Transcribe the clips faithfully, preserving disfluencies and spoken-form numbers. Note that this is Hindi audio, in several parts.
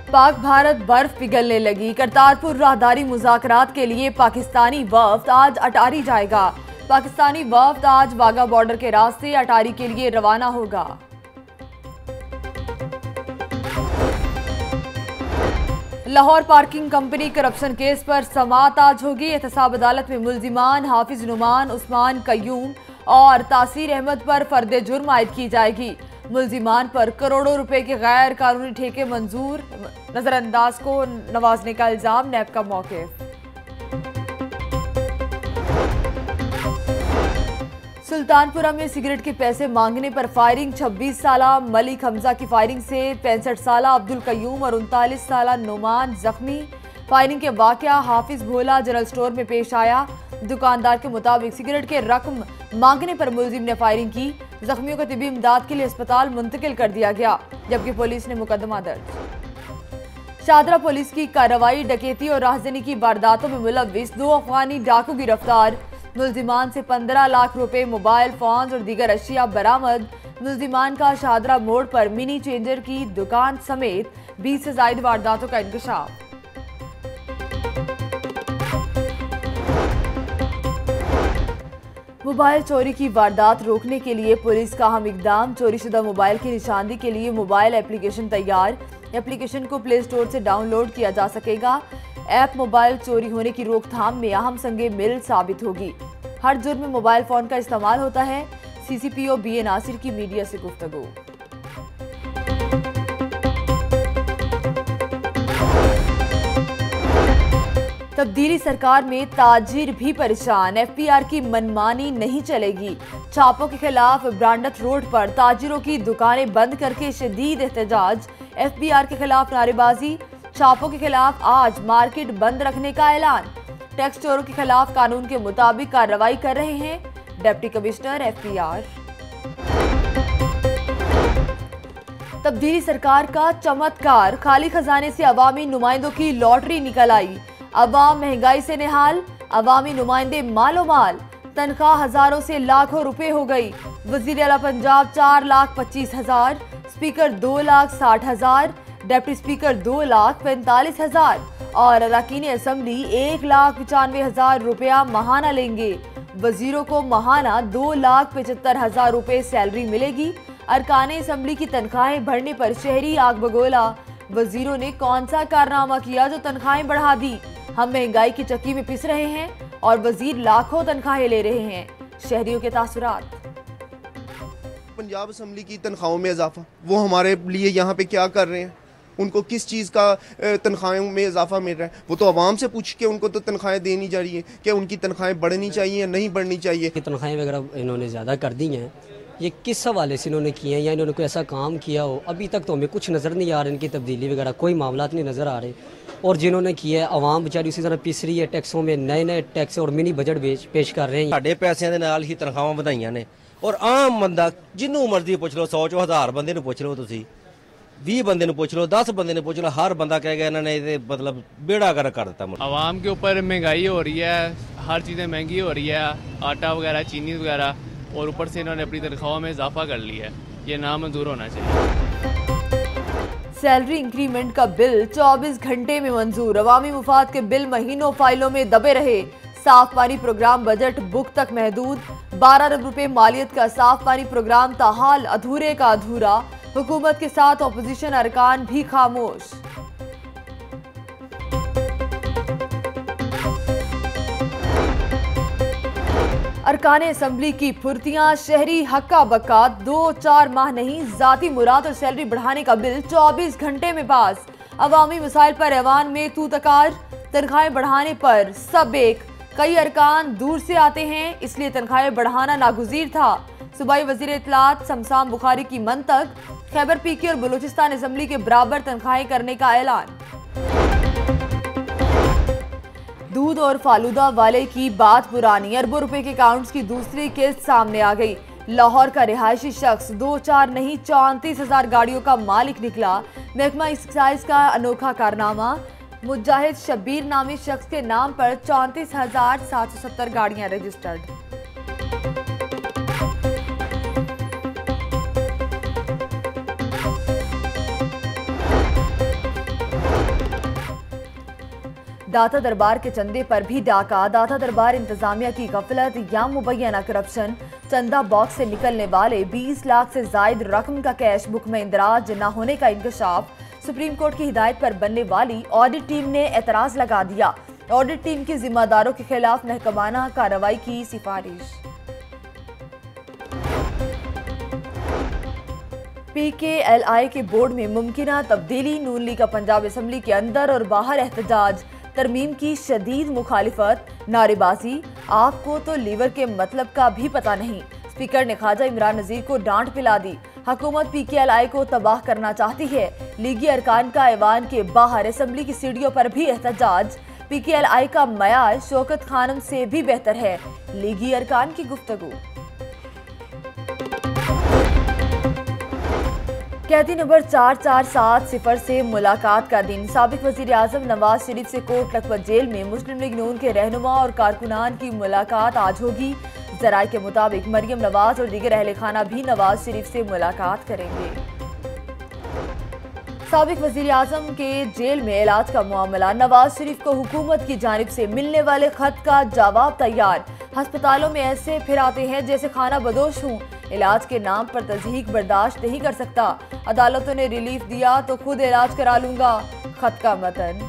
पाक भारत बर्फ पिघलने लगी। करतारपुर राहदारी मुज़ाकरात के लिए पाकिस्तानी वफ्द आज अटारी जाएगा। पाकिस्तानी वफ्द आज वाघा बॉर्डर के रास्ते अटारी के लिए रवाना होगा। Lahore parking company corruption case पर समाअत आज होगी। एहतसाब अदालत में मुल्जिमान हाफिज नुमान, उस्मान कयूम और तासीर अहमद पर फर्द जुर्म आयद की जाएगी। मुल्जिमान पर करोड़ों रुपए के गैर कानूनी ठेके मंजूर, नजरअंदाज को नवाजने का इल्जाम, नैब का मौक़िफ़। सुल्तानपुरा में सिगरेट के पैसे मांगने पर फायरिंग, छब्बीस साला मलिक हमजा की फायरिंग से पैंसठ साला अब्दुल कयूम और उनतालीस साला नुमान जख्मी। फायरिंग के वाकया हाफिज भोला जनरल स्टोर में पेश आया। दुकानदार के मुताबिक सिगरेट के रकम मांगने पर मुलजिम ने फायरिंग की। जख्मियों को तिबी इमदाद के लिए अस्पताल मुंतकिल कर दिया गया, जबकि पुलिस ने मुकदमा दर्ज। शादरा पुलिस की कार्रवाई, डकैती और राहजनी की वारदातों में मुलव्विस दो अफगानी डाकू गिरफ्तार। मुल्जिमान से पंद्रह लाख रुपए, मोबाइल फोन और दीगर अशिया बरामद। मुल्जिमान का शादरा मोड़ पर मिनी चेंजर की दुकान समेत बीस से ज्यादा वारदातों का इंकशाफ। मोबाइल चोरी की वारदात रोकने के लिए पुलिस का अहम इकदाम। चोरीशुदा मोबाइल की निशानदी के लिए मोबाइल एप्लीकेशन तैयार। एप्लीकेशन को प्ले स्टोर से डाउनलोड किया जा सकेगा। ऐप मोबाइल चोरी होने की रोकथाम में अहम संगे मिल साबित होगी। हर जुर्म में मोबाइल फोन का इस्तेमाल होता है। सीसीपीओ बी ए नासिर की मीडिया से गुफ्तगू। तब्दीली सरकार में ताजिर भी परेशान। एफपीआर की मनमानी नहीं चलेगी। छापों के खिलाफ ब्रांडथ रोड पर ताजिरों की दुकानें बंद करके शदीद एहतजाज। एफपीआर के खिलाफ नारेबाजी। छापों के खिलाफ आज मार्केट बंद रखने का ऐलान। टैक्स चोरों के खिलाफ कानून के मुताबिक कार्रवाई कर रहे हैं डिप्टी कमिश्नर एफपीआर। तब्दीली सरकार का चमत्कार, खाली खजाने से अवामी नुमाइंदों की लॉटरी निकल आई। अवाम महंगाई से निहाल, अवामी नुमाइंदे मालो माल। तनख्वाह हजारों से लाखों रुपए हो गई। वजीर आला पंजाब चार लाख पच्चीस हजार, स्पीकर दो लाख साठ हजार, डिप्टी स्पीकर दो लाख पैंतालीस हजार और अरकान असम्बली एक लाख पचानवे हजार रुपया महाना लेंगे। वजीरों को महाना दो लाख पचहत्तर हजार रुपए सैलरी मिलेगी। अरकान असम्बली की तनख्वाहें बढ़ने पर शहरी आग बगोला। वजीरों ने कौन सा कारनामा किया जो तनख्वाहें बढ़ा दी? हम महंगाई की चक्की में पिस रहे हैं और वजीर लाखों तनख्वाहें ले रहे हैं। शहरियों के तासुरात। पंजाब असम्बली की तनख्वाहों में इजाफा, वो हमारे लिए यहाँ पे क्या कर रहे हैं? उनको किस चीज़ का तनख्वाहों में इजाफा मिल रहा है? वो तो आवाम से पूछ के उनको तो तनख्वाहें देनी जा रही है कि उनकी तनख्वाहें बढ़नी चाहिए या नहीं बढ़नी चाहिए। तनख्वाहें वगैरह इन्होंने ज़्यादा कर दी हैं, ये किस हवाले से इन्होंने किए हैं या इन्होंने कोई ऐसा काम किया हो? अभी तक तो हमें कुछ नज़र नहीं आ रहा, इनकी तब्दीली वगैरह कोई मामला नहीं नज़र आ रहे। और जिन्होंने किया है आवाम बेचारी उसी तरह पिस रही है। टैक्सों में नए नए टैक्स और मिनी बजट पेश कर रहे हैं। साढ़े पैसों के नाल ही तनख्वाहां ਵਧਾਈਆਂ ने और आम बंदा जिन्हों मर्जी पुछ लो, सौ चो हज़ार बंदे नूं पुछ लो, तुसीं बीस बंदे नूं पुछ लो, दस बंदे नूं पुछ लो, हर बंदा कहेगा इन्होंने ये मतलब बेड़ा गर्क कर दिता। आवाम के ऊपर महंगाई हो रही है, हर चीज़ें महंगी हो रही है, आटा वगैरह, चीनी वगैरह, और ऊपर से इन्होंने अपनी तनख्वाहों में इजाफा कर लिया है। ये नामंजूर होना चाहिए। सैलरी इंक्रीमेंट का बिल चौबीस घंटे में मंजूर। अवामी मुफाद के बिल महीनों फाइलों में दबे रहे। साफ पानी प्रोग्राम बजट बुक तक महदूद। बारह अरब रुपए मालियत का साफ पानी प्रोग्राम ताहाल अधूरे का अधूरा। हुकूमत के साथ अपोजिशन अरकान भी खामोश। अरकान असम्बली की फुर्तियां, शहरी हक्का बक्का। दो चार माह नहीं, जाती मुराद और सैलरी बढ़ाने का बिल चौबीस घंटे में पास। अवामी मसाइल पर ऐवान में तू तकार। तनख्वाहें बढ़ाने पर सब एक। कई अरकान दूर से आते हैं, इसलिए तनख्वाहें बढ़ाना नागुज़ीर था। सूबाई वजीर इत्तलात शमशान बुखारी की मंतक। खैबर पीके और बलूचिस्तान असम्बली के बराबर तनख्वाहें करने का ऐलान। दूध और फालूदा वाले की बात पुरानी। अरबों रुपए के अकाउंट्स की दूसरी किस्त सामने आ गई। लाहौर का रिहायशी शख्स दो चार नहीं चौंतीस हजार गाड़ियों का मालिक निकला। महकमा एक्साइज का अनोखा कारनामा। मुजाहिद शब्बीर नामी शख्स के नाम पर चौंतीस हजार सात सौ सत्तर गाड़ियां रजिस्टर्ड। दाता दरबार के चंदे पर भी डाका, दाता दरबार इंतजामिया की गफलत या मुबैना करप्शन, चंदा बॉक्स से निकलने वाले बीस लाख से जायद रकम का कैश बुक में इंदराज न होने का इंकशाफ, सुप्रीम कोर्ट की हिदायत पर बनने वाली ऑडिट टीम ने एतराज लगा दिया। ऑडिट टीम के जिम्मेदारों के खिलाफ महकमाना कार्रवाई की सिफारिश। पी के एल आई के बोर्ड में मुमकिना तब्दीली, नून लीग का पंजाब असम्बली के अंदर और बाहर एहतजाज, तरमीम की शदीद मुखालिफत, नारेबाजी, आपको तो लीवर के मतलब का भी पता नहीं। स्पीकर ने ख्वाजा इमरान नजीर को डांट पिला दी। हुकूमत पी के एल आई को तबाह करना चाहती है। लीगी अरकान का ऐवान के बाहर असम्बली की सीढ़ियों पर भी एहतजाज। पी के एल आई का मयार शौकत खानम से भी बेहतर है। लीगी अरकान की गुफ्तगू। कैदी नंबर चार चार सात सिफर से मुलाकात का दिन। साबिक वजीर आजम नवाज शरीफ से कोट लखपत जेल में मुस्लिम लीग नून के रहनुमा और कारकुनान की मुलाकात आज होगी। जराये के मुताबिक मरियम नवाज और दीगर अहले खाना भी नवाज शरीफ से मुलाकात करेंगे। साबिक वजीर आजम के जेल में इलाज का मामला। नवाज शरीफ को हुकूमत की जानिब से मिलने वाले खत का जवाब तैयार। अस्पतालों में ऐसे फिर आते हैं जैसे खाना बदोश हूँ। इलाज के नाम पर तज़हीक बर्दाश्त नहीं कर सकता। अदालतों ने रिलीफ दिया तो खुद इलाज करा लूंगा। खत का मतन।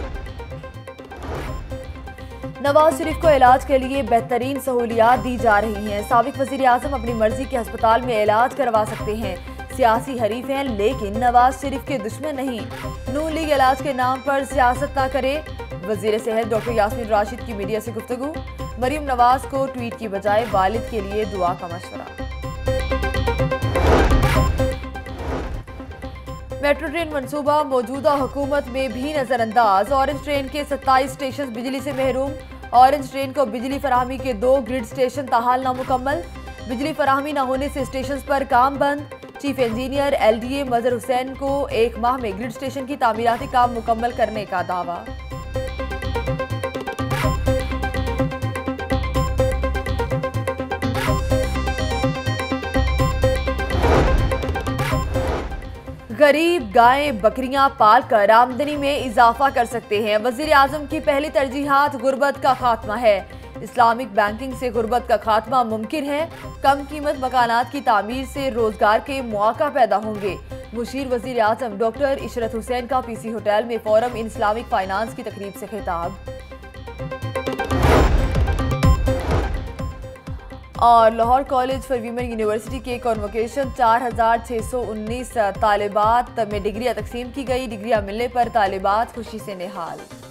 नवाज शरीफ को इलाज के लिए बेहतरीन सहूलियात दी जा रही हैं। साबिक वजीर आजम अपनी मर्जी के अस्पताल में इलाज करवा सकते हैं। सियासी हरीफ हैं लेकिन नवाज शरीफ के दुश्मन नहीं। नून लीग इलाज के नाम पर सियासत ना करे। वजीर सेहत डॉक्टर यास्मीन राशिद की मीडिया से गुफ्तगू। मरियम नवाज को ट्वीट की बजाय वालिद के लिए दुआ का मशवरा। मेट्रो ट्रेन मंसूबा मौजूदा हुकूमत में भी नजरअंदाज। ऑरेंज ट्रेन के सत्ताईस स्टेशन बिजली से महरूम। ऑरेंज ट्रेन को बिजली फराहमी के दो ग्रिड स्टेशन ताहाल नामुकम्मल। बिजली फराहमी न होने से स्टेशन पर काम बंद। Chief engineer L D A Mazhar Hussain को एक माह में ग्रिड स्टेशन की तामीराती काम मुकम्मल करने का दावा। गरीब गायें बकरियां पालकर आमदनी में इजाफा कर सकते हैं। वजीर आजम की पहली तरजीहात गुर्बत का खात्मा है। इस्लामिक बैंकिंग से गुर्बत का खात्मा मुमकिन है। कम कीमत मकानात की तामीर से रोजगार के मौका पैदा होंगे। मुशीर वजीर आजम डॉक्टर इशरत हुसैन का पीसी होटल में फोरम इन इस्लामिक फाइनेंस की तकरीब से खिताब। और Lahore college for women university के कॉन्वोकेशन चार हजार छः सौ उन्नीस तालिबात में डिग्रियां तकसीम की गई। डिग्रियां मिलने पर तालिबात खुशी से निहाल।